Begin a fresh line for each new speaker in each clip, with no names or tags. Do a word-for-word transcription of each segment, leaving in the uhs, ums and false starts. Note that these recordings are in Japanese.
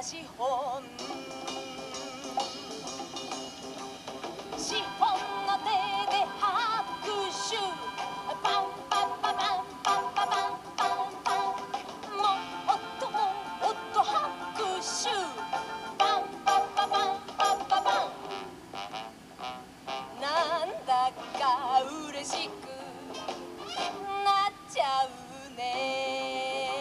資本資本の手で拍手パンパンパンパンパンパンパンパンパンもっともっと拍手パンパンパンパンパンパンパンなんだか嬉しくなっちゃうね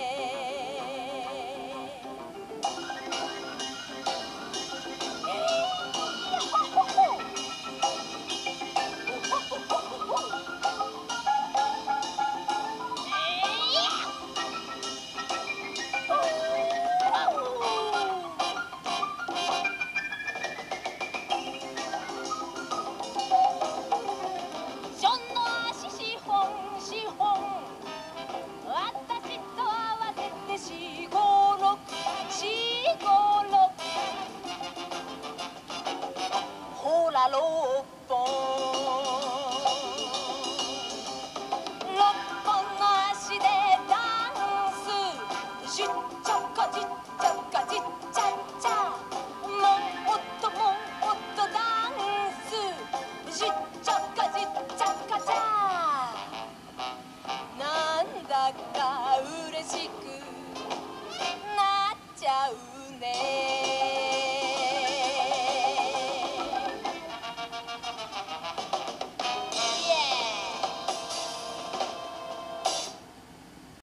ほらろっぽんろっぽんの足でダンスシュッチャカチッチャカチッチャッチャもっともっとダンスシュッチャカチッチャカチャなんだか嬉しくなっちゃうね